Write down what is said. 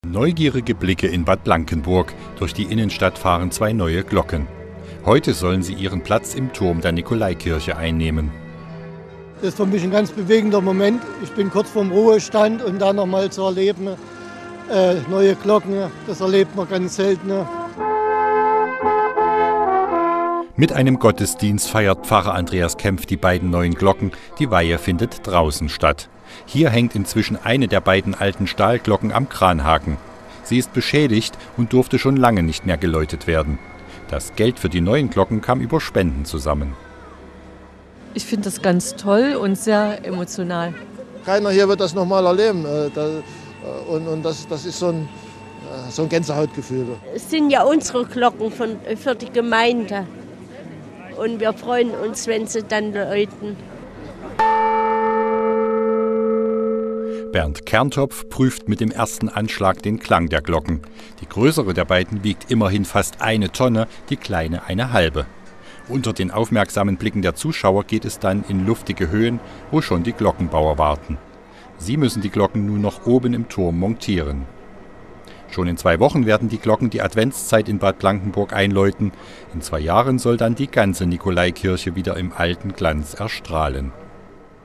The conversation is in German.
Neugierige Blicke in Bad Blankenburg. Durch die Innenstadt fahren zwei neue Glocken. Heute sollen sie ihren Platz im Turm der Nikolaikirche einnehmen. Das ist für mich ein ganz bewegender Moment. Ich bin kurz vorm Ruhestand und da nochmal zu erleben, neue Glocken, das erlebt man ganz selten. Mit einem Gottesdienst feiert Pfarrer Andreas Kempf die beiden neuen Glocken. Die Weihe findet draußen statt. Hier hängt inzwischen eine der beiden alten Stahlglocken am Kranhaken. Sie ist beschädigt und durfte schon lange nicht mehr geläutet werden. Das Geld für die neuen Glocken kam über Spenden zusammen. Ich finde das ganz toll und sehr emotional. Keiner hier wird das nochmal erleben. Und das ist so ein Gänsehautgefühl. Es sind ja unsere Glocken für die Gemeinde. Und wir freuen uns, wenn sie dann läuten. Bernd Kerntopf prüft mit dem ersten Anschlag den Klang der Glocken. Die größere der beiden wiegt immerhin fast 1 Tonne, die kleine eine halbe. Unter den aufmerksamen Blicken der Zuschauer geht es dann in luftige Höhen, wo schon die Glockenbauer warten. Sie müssen die Glocken nun noch oben im Turm montieren. Schon in 2 Wochen werden die Glocken die Adventszeit in Bad Blankenburg einläuten. In 2 Jahren soll dann die ganze Nikolaikirche wieder im alten Glanz erstrahlen.